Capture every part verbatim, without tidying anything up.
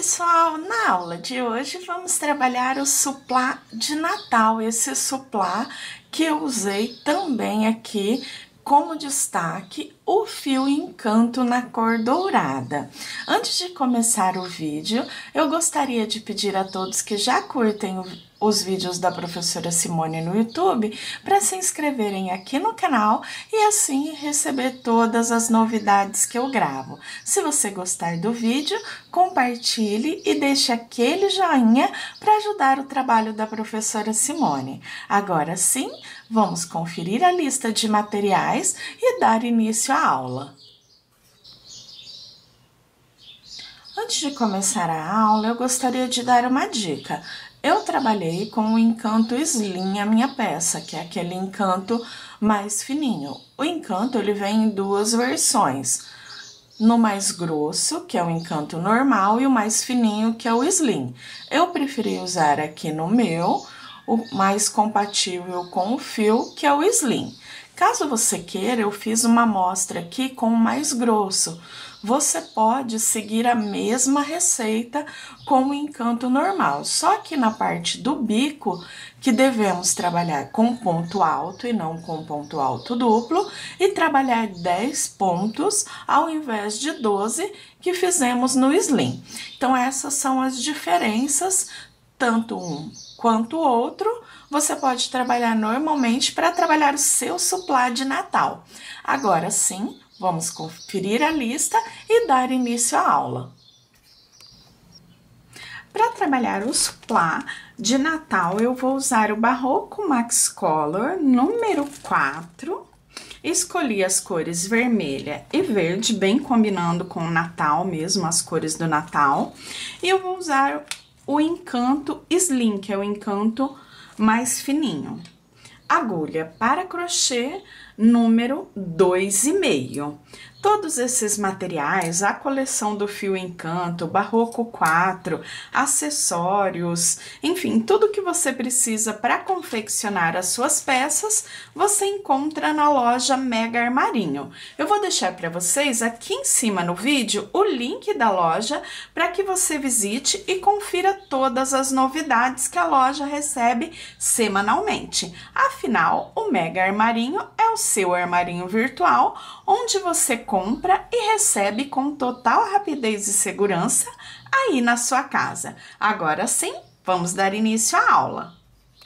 pessoal, na aula de hoje vamos trabalhar o suplá de Natal, esse suplá que eu usei também aqui como destaque o fio Encanto na cor dourada. Antes de começar o vídeo, eu gostaria de pedir a todos que já curtem o, os vídeos da professora Simone no YouTube para se inscreverem aqui no canal e assim receber todas as novidades que eu gravo. Se você gostar do vídeo, compartilhe e deixe aquele joinha para ajudar o trabalho da professora Simone. Agora sim, vamos conferir a lista de materiais e dar início à aula. Antes de começar a aula, eu gostaria de dar uma dica. Eu trabalhei com o Encanto Slim, a minha peça, que é aquele encanto mais fininho. O encanto ele vem em duas versões, no mais grosso, que é o encanto normal, e o mais fininho, que é o Slim. Eu preferi usar aqui no meu o mais compatível com o fio, que é o Slim. Caso você queira, eu fiz uma amostra aqui com o mais grosso. Você pode seguir a mesma receita com o encanto normal, só que na parte do bico, que devemos trabalhar com ponto alto e não com ponto alto duplo, e trabalhar dez pontos ao invés de doze que fizemos no Slim. Então, essas são as diferenças, tanto um quanto o outro, você pode trabalhar normalmente para trabalhar o seu suplá de Natal. Agora sim, vamos conferir a lista e dar início à aula. Para trabalhar o suplá de Natal, eu vou usar o Barroco Max Color número quatro. Escolhi as cores vermelha e verde, bem combinando com o Natal mesmo, as cores do Natal. E eu vou usar o Encanto Slim, que é o encanto mais fininho. Agulha para crochê número dois e meio. Todos esses materiais, a coleção do fio Encanto, Barroco quatro, acessórios, enfim, tudo que você precisa para confeccionar as suas peças, você encontra na loja Mega Armarinho. Eu vou deixar para vocês aqui em cima no vídeo o link da loja para que você visite e confira todas as novidades que a loja recebe semanalmente. Afinal, o Mega Armarinho é o seu armarinho virtual, onde você compra e recebe com total rapidez e segurança aí na sua casa. Agora sim, vamos dar início à aula.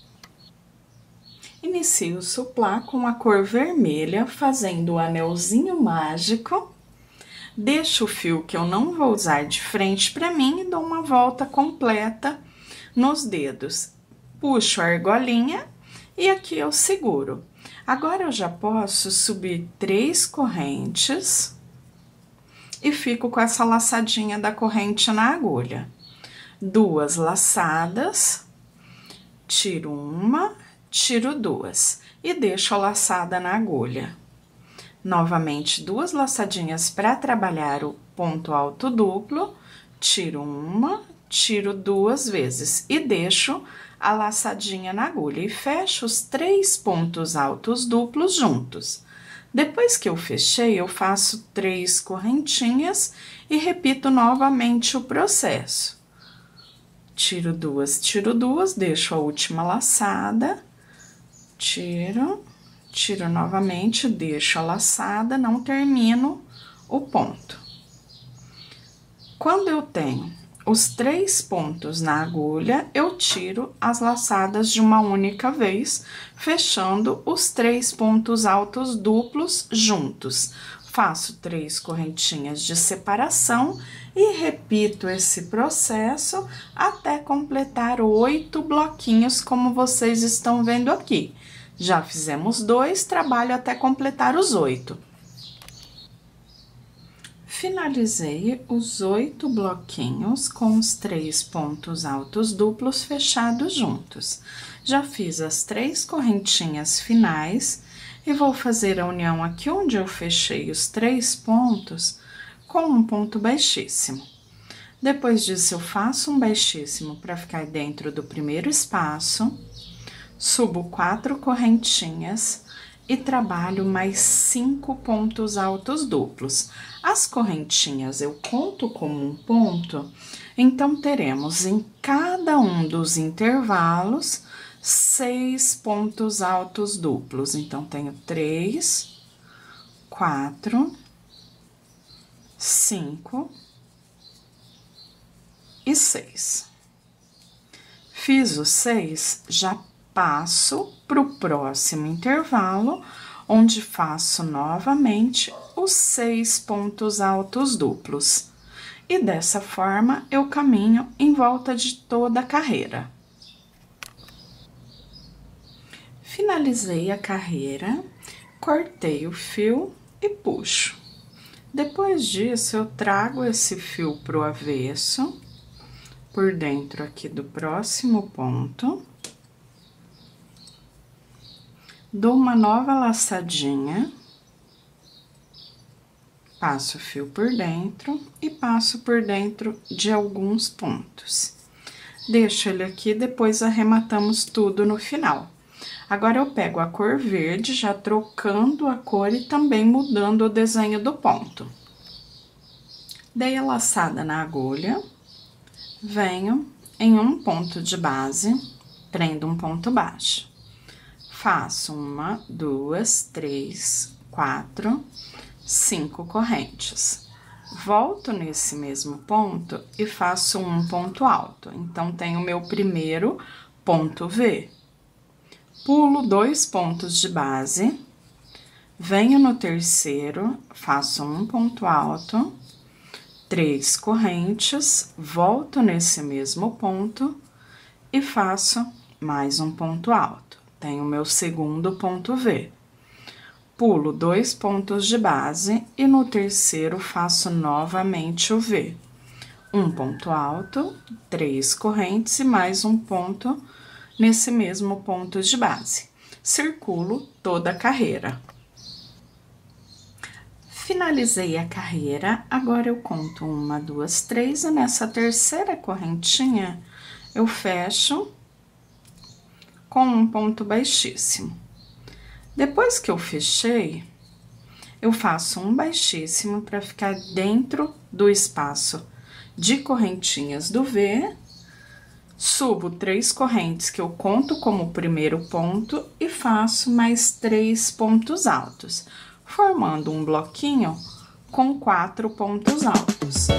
Inicio o suplá com a cor vermelha, fazendo o anelzinho mágico. Deixo o fio que eu não vou usar de frente para mim e dou uma volta completa nos dedos. Puxo a argolinha e aqui eu seguro. Agora, eu já posso subir três correntes e fico com essa laçadinha da corrente na agulha. Duas laçadas, tiro uma, tiro duas e deixo a laçada na agulha. Novamente, duas laçadinhas para trabalhar o ponto alto duplo, tiro uma, tiro duas vezes e deixo a laçadinha na agulha e fecho os três pontos altos duplos juntos. Depois que eu fechei, eu faço três correntinhas e repito novamente o processo. Tiro duas, tiro duas, deixo a última laçada, tiro, tiro novamente, deixo a laçada, não termino o ponto. Quando eu tenho os três pontos na agulha, eu tiro as laçadas de uma única vez, fechando os três pontos altos duplos juntos. Faço três correntinhas de separação e repito esse processo até completar oito bloquinhos, como vocês estão vendo aqui. Já fizemos dois, trabalho até completar os oito. Finalizei os oito bloquinhos com os três pontos altos duplos fechados juntos. Já fiz as três correntinhas finais e vou fazer a união aqui onde eu fechei os três pontos com um ponto baixíssimo. Depois disso, eu faço um baixíssimo para ficar dentro do primeiro espaço, subo quatro correntinhas e trabalho mais cinco pontos altos duplos. As correntinhas eu conto como um ponto Então, teremos em cada um dos intervalos seis pontos altos duplos. Então, tenho três, quatro, cinco e seis. Fiz os seis, já passo para o próximo intervalo, onde faço novamente os seis pontos altos duplos. E dessa forma, eu caminho em volta de toda a carreira. Finalizei a carreira, cortei o fio e puxo. Depois disso, eu trago esse fio pro avesso, por dentro aqui do próximo ponto. Dou uma nova laçadinha, passo o fio por dentro e passo por dentro de alguns pontos. Deixo ele aqui, depois arrematamos tudo no final. Agora, eu pego a cor verde, já trocando a cor e também mudando o desenho do ponto. Dei a laçada na agulha, venho em um ponto de base, prendo um ponto baixo. Faço uma, duas, três, quatro, cinco correntes. Volto nesse mesmo ponto e faço um ponto alto. Então, tenho o meu primeiro ponto V. Pulo dois pontos de base, venho no terceiro, faço um ponto alto, três correntes, volto nesse mesmo ponto e faço mais um ponto alto. Tenho o meu segundo ponto V. Pulo dois pontos de base e no terceiro faço novamente o V. Um ponto alto, três correntes e mais um ponto nesse mesmo ponto de base. Circulo toda a carreira. Finalizei a carreira, agora eu conto uma, duas, três, e nessa terceira correntinha eu fecho com um ponto baixíssimo. Depois que eu fechei, eu faço um baixíssimo para ficar dentro do espaço de correntinhas do V, subo três correntes que eu conto como primeiro ponto e faço mais três pontos altos, formando um bloquinho com quatro pontos altos.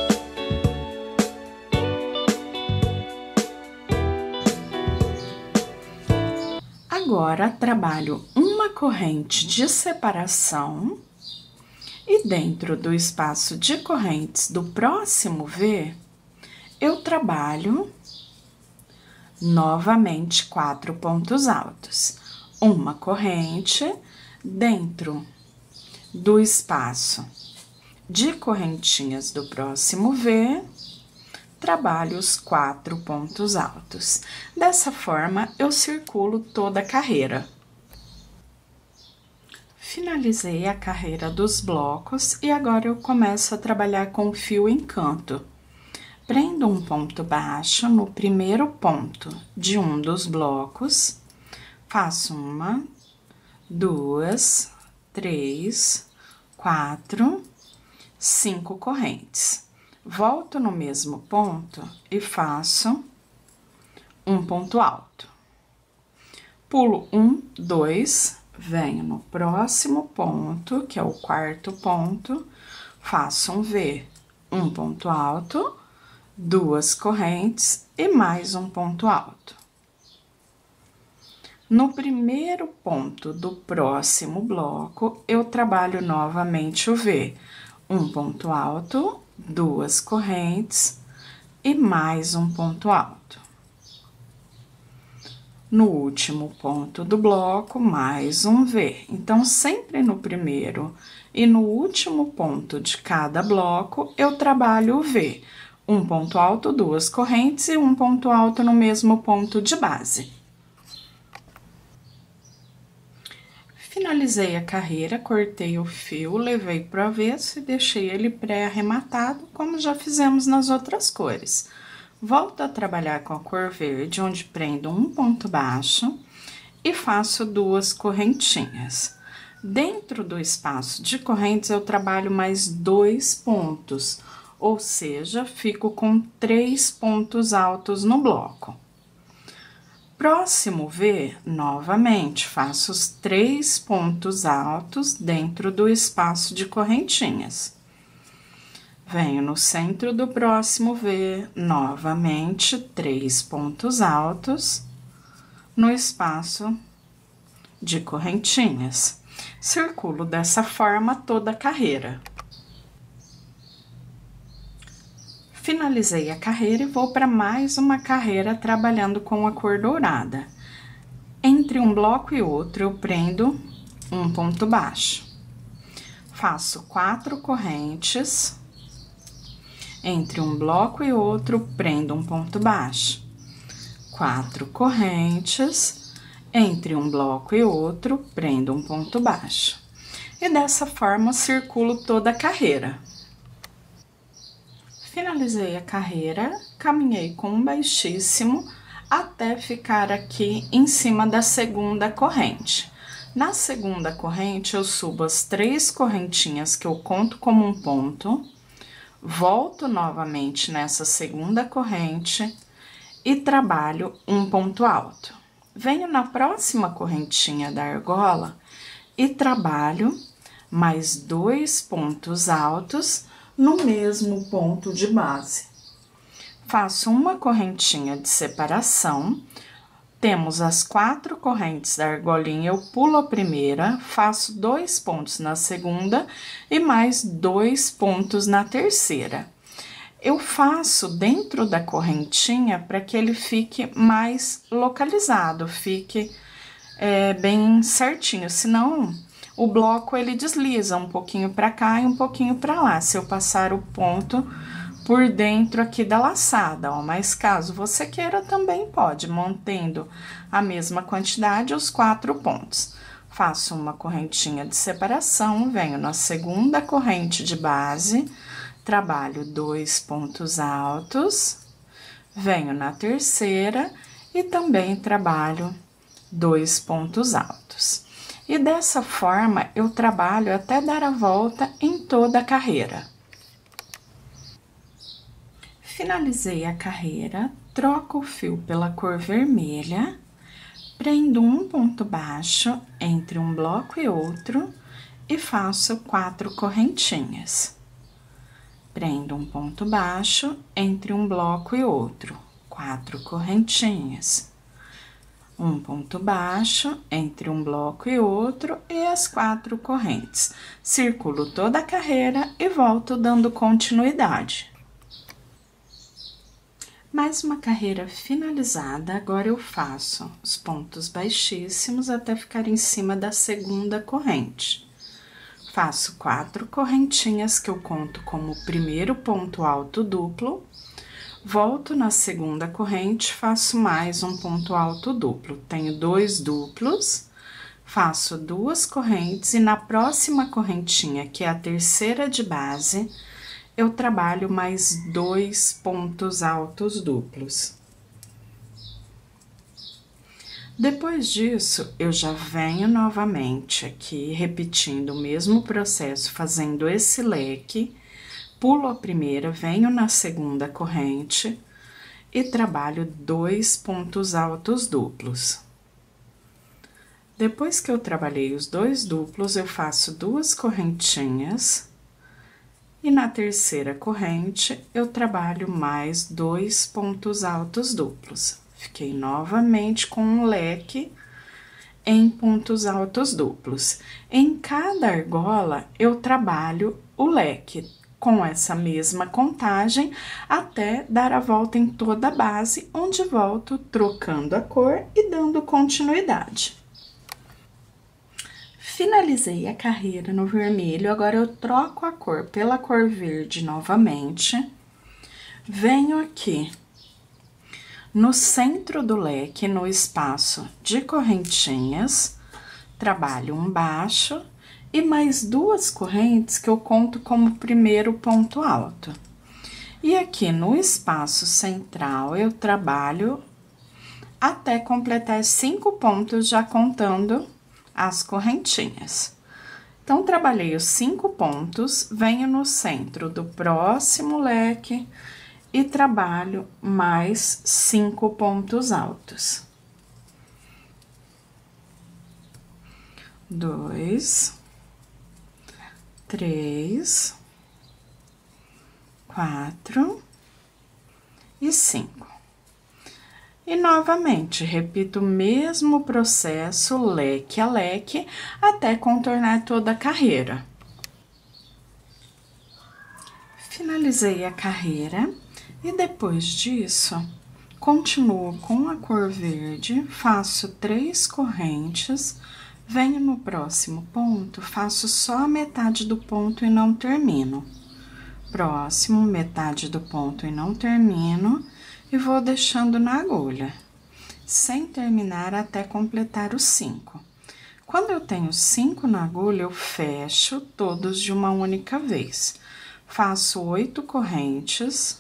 Agora, trabalho uma corrente de separação e dentro do espaço de correntes do próximo V, eu trabalho novamente quatro pontos altos. Uma corrente dentro do espaço de correntinhas do próximo V, trabalho os quatro pontos altos. Dessa forma, eu circulo toda a carreira. Finalizei a carreira dos blocos e agora eu começo a trabalhar com fio em canto. Prendo um ponto baixo no primeiro ponto de um dos blocos, faço uma, duas, três, quatro, cinco correntes. Volto no mesmo ponto e faço um ponto alto. Pulo um, dois, venho no próximo ponto, que é o quarto ponto, faço um V, um ponto alto, duas correntes e mais um ponto alto. No primeiro ponto do próximo bloco, eu trabalho novamente o V, um ponto alto, duas correntes e mais um ponto alto. No último ponto do bloco, mais um V. Então, sempre no primeiro e no último ponto de cada bloco, eu trabalho o V. Um ponto alto, duas correntes e um ponto alto no mesmo ponto de base. Finalizei a carreira, cortei o fio, levei pro avesso e deixei ele pré-arrematado, como já fizemos nas outras cores. Volto a trabalhar com a cor verde, onde prendo um ponto baixo e faço duas correntinhas. Dentro do espaço de correntes, eu trabalho mais dois pontos, ou seja, fico com três pontos altos no bloco. Próximo V, novamente, faço os três pontos altos dentro do espaço de correntinhas. Venho no centro do próximo V, novamente, três pontos altos no espaço de correntinhas. Circulo dessa forma toda a carreira. Finalizei a carreira e vou para mais uma carreira trabalhando com a cor dourada. Entre um bloco e outro, eu prendo um ponto baixo. Faço quatro correntes. Entre um bloco e outro, prendo um ponto baixo. Quatro correntes. Entre um bloco e outro, prendo um ponto baixo. E dessa forma, circulo toda a carreira. Finalizei a carreira, caminhei com um baixíssimo até ficar aqui em cima da segunda corrente. Na segunda corrente, eu subo as três correntinhas que eu conto como um ponto, volto novamente nessa segunda corrente e trabalho um ponto alto. Venho na próxima correntinha da argola e trabalho mais dois pontos altos no mesmo ponto de base. Faço uma correntinha de separação, temos as quatro correntes da argolinha, eu pulo a primeira, faço dois pontos na segunda e mais dois pontos na terceira. Eu faço dentro da correntinha para que ele fique mais localizado, fique é, bem certinho, senão o bloco ele desliza um pouquinho para cá e um pouquinho para lá, se eu passar o ponto por dentro aqui da laçada, ó. Mas caso você queira, também pode, mantendo a mesma quantidade, os quatro pontos. Faço uma correntinha de separação, venho na segunda corrente de base, trabalho dois pontos altos, venho na terceira e também trabalho dois pontos altos. E dessa forma, eu trabalho até dar a volta em toda a carreira. Finalizei a carreira, troco o fio pela cor vermelha, prendo um ponto baixo entre um bloco e outro e faço quatro correntinhas. Prendo um ponto baixo entre um bloco e outro, quatro correntinhas. Um ponto baixo entre um bloco e outro e as quatro correntes. Circulo toda a carreira e volto dando continuidade. Mais uma carreira finalizada, agora eu faço os pontos baixíssimos até ficar em cima da segunda corrente. Faço quatro correntinhas que eu conto como o primeiro ponto alto duplo. Volto na segunda corrente, faço mais um ponto alto duplo. Tenho dois duplos, faço duas correntes e na próxima correntinha, que é a terceira de base, eu trabalho mais dois pontos altos duplos. Depois disso, eu já venho novamente aqui, repetindo o mesmo processo, fazendo esse leque. Pulo a primeira, venho na segunda corrente e trabalho dois pontos altos duplos. Depois que eu trabalhei os dois duplos, eu faço duas correntinhas e na terceira corrente eu trabalho mais dois pontos altos duplos. Fiquei novamente com um leque em pontos altos duplos. Em cada argola eu trabalho o leque com essa mesma contagem, até dar a volta em toda a base, onde volto trocando a cor e dando continuidade. Finalizei a carreira no vermelho, agora eu troco a cor pela cor verde novamente. Venho aqui no centro do leque, no espaço de correntinhas, trabalho um baixo e mais duas correntes que eu conto como primeiro ponto alto. E aqui no espaço central, eu trabalho até completar cinco pontos, já contando as correntinhas. Então, trabalhei os cinco pontos, venho no centro do próximo leque e trabalho mais cinco pontos altos. Dois, três, quatro e cinco. E novamente, repito o mesmo processo, leque a leque, até contornar toda a carreira. Finalizei a carreira e depois disso, continuo com a cor verde, faço três correntes, venho no próximo ponto, faço só a metade do ponto e não termino. Próximo, metade do ponto e não termino, e vou deixando na agulha, sem terminar até completar os cinco. Quando eu tenho cinco na agulha, eu fecho todos de uma única vez. Faço oito correntes.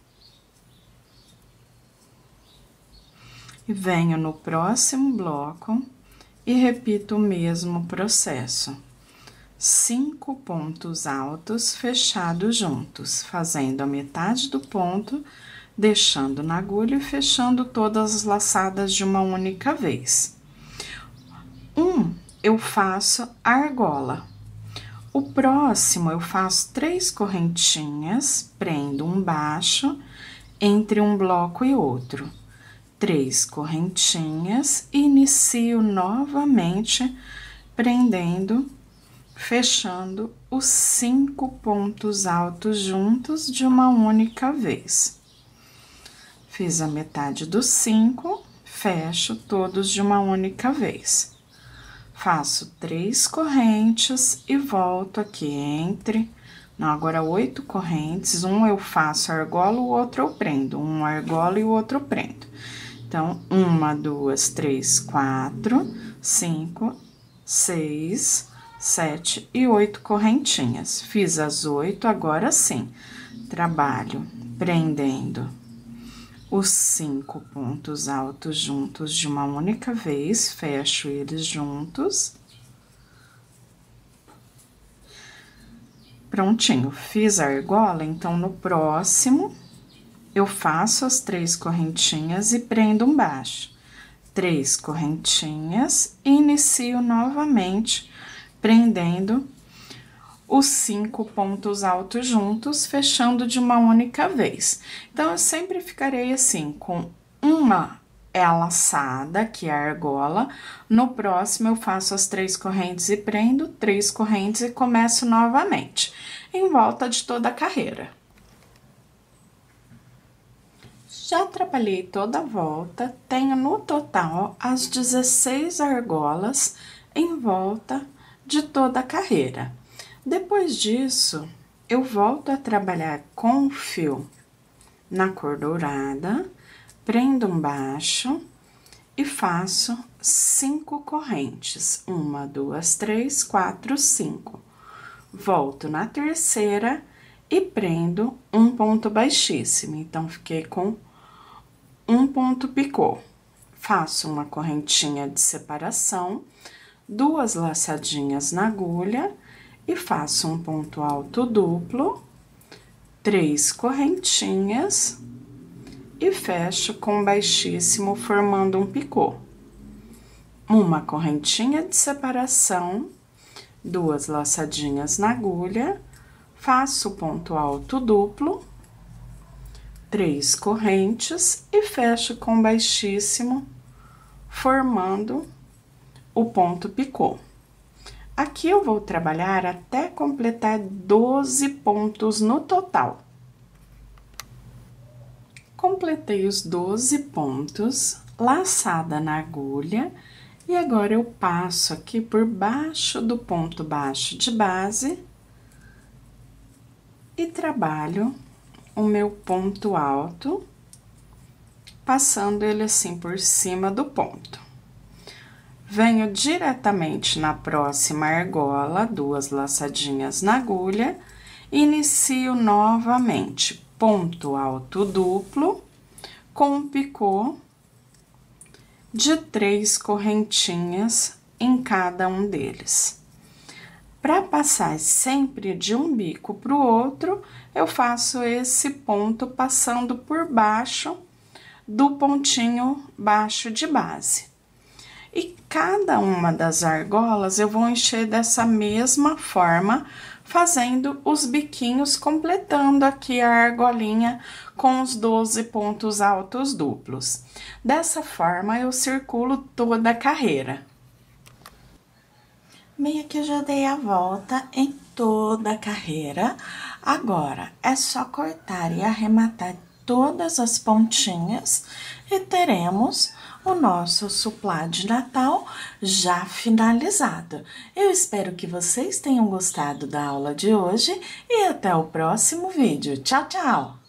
E venho no próximo bloco e repito o mesmo processo. Cinco pontos altos fechados juntos, fazendo a metade do ponto, deixando na agulha e fechando todas as laçadas de uma única vez. Um, eu faço argola. O próximo, eu faço três correntinhas, prendo um baixo entre um bloco e outro. Três correntinhas, e inicio novamente prendendo, fechando os cinco pontos altos juntos de uma única vez. Fiz a metade dos cinco, fecho todos de uma única vez. Faço três correntes e volto aqui entre, não, agora oito correntes, um eu faço argola, o outro eu prendo, um argola e o outro eu prendo. Então, uma, duas, três, quatro, cinco, seis, sete e oito correntinhas. Fiz as oito, agora sim, trabalho prendendo os cinco pontos altos juntos de uma única vez, fecho eles juntos. Prontinho, fiz a argola, então, no próximo, eu faço as três correntinhas e prendo um baixo. Três correntinhas, e inicio novamente prendendo os cinco pontos altos juntos, fechando de uma única vez. Então, eu sempre ficarei assim, com uma é a laçada, que é a argola. No próximo, eu faço as três correntes e prendo, três correntes e começo novamente, em volta de toda a carreira. Já trabalhei toda a volta, tenho no total as dezesseis argolas em volta de toda a carreira. Depois disso, eu volto a trabalhar com o fio na cor dourada, prendo um baixo e faço cinco correntes. Uma, duas, três, quatro, cinco. Volto na terceira e prendo um ponto baixíssimo. Então, fiquei com um ponto picô. Faço uma correntinha de separação, duas laçadinhas na agulha e faço um ponto alto duplo, três correntinhas e fecho com baixíssimo, formando um picô. Uma correntinha de separação, duas laçadinhas na agulha, faço ponto alto duplo, três correntes e fecho com baixíssimo, formando o ponto picô. Aqui eu vou trabalhar até completar doze pontos no total. Completei os doze pontos, laçada na agulha, e agora eu passo aqui por baixo do ponto baixo de base e trabalho o meu ponto alto, passando ele assim por cima do ponto. Venho diretamente na próxima argola, duas laçadinhas na agulha, inicio novamente ponto alto duplo, com um picô de três correntinhas em cada um deles. Para passar sempre de um bico para o outro, eu faço esse ponto passando por baixo do pontinho baixo de base. E cada uma das argolas eu vou encher dessa mesma forma, fazendo os biquinhos, completando aqui a argolinha com os doze pontos altos duplos. Dessa forma, eu circulo toda a carreira. Meio que eu já dei a volta em toda a carreira. Agora, é só cortar e arrematar todas as pontinhas e teremos o nosso suplá de Natal já finalizado. Eu espero que vocês tenham gostado da aula de hoje e até o próximo vídeo. Tchau, tchau!